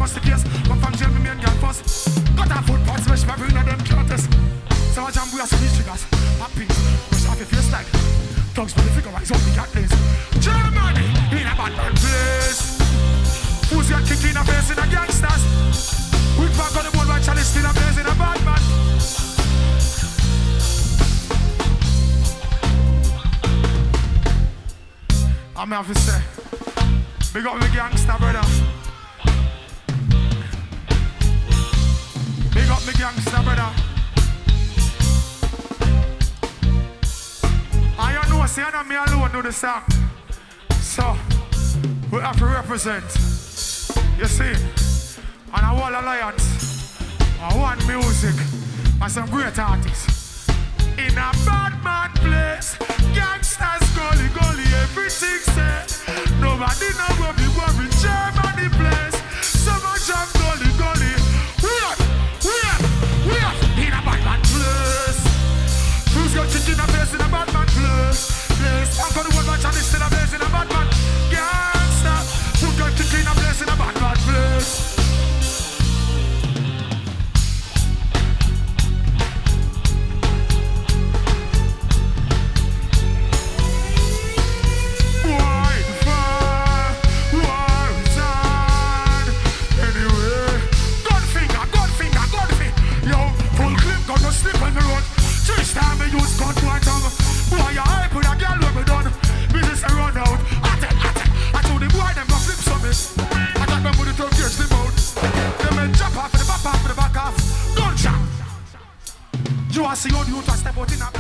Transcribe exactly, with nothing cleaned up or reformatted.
bust the case. Come from jail, me main girl first. Cut her foot parts, smash my brain and them cutters. Summerjam, we are some triggers. Happy, push off your face like thugs for the figure, rise up the cat place. Germany, in a Badman place. Who's got kick in a face in a gangsters? We back on the board, watch Charlie still a place in a Badman. I'm have to say, big up the gangster, brother. Big up the gangster, brother. I don't know, see, I know me alone do the song. So, we have to represent. You see, on a whole alliance, and one music, and some great artists. In a Badman place, gangsters gully gully, everything said. Nobody know where we go in Germany place. Summerjam gully gully. We are, we are, we are in a Badman place. Who's got kick in a place in a Badman place? Place. I'm gonna watch my channel still a place in a Badman. Gangster. Who's got kick in a place in a Badman place? You are see how you to step out in a